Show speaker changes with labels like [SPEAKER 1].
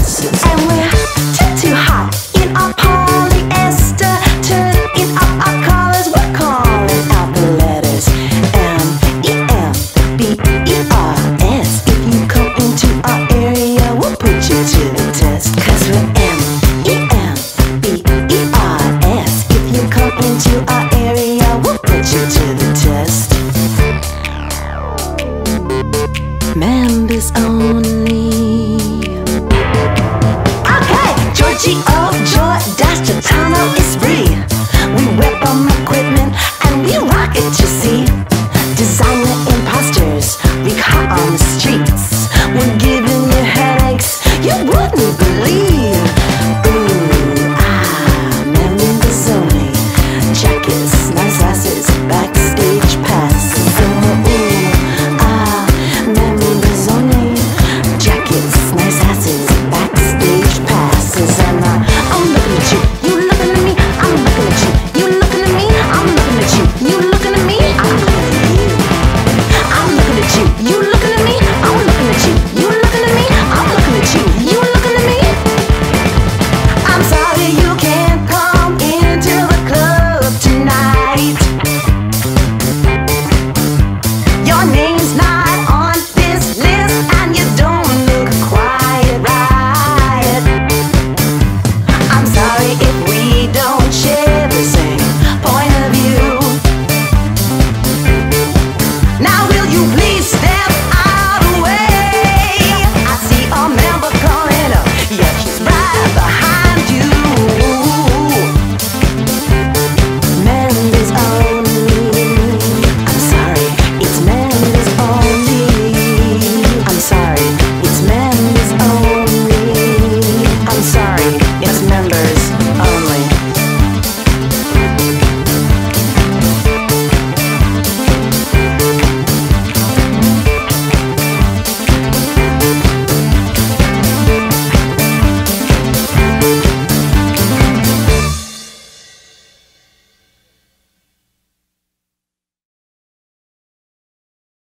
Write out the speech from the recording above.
[SPEAKER 1] And we're too hot in our polyester, turning up our collars. We're calling out the letters M-E-M-B-E-R-S. If you come into our area, we'll put you to the test. 'Cause we're M-E-M-B-E-R-S. If you come into our area, we'll put you to the test. Members only. Okay, Georgie, oh joy, dash the tunnel is free. We whip on equipment and we rock it, you see. Designer imposters, we hot on the streets. We're giving you headaches you wouldn't believe.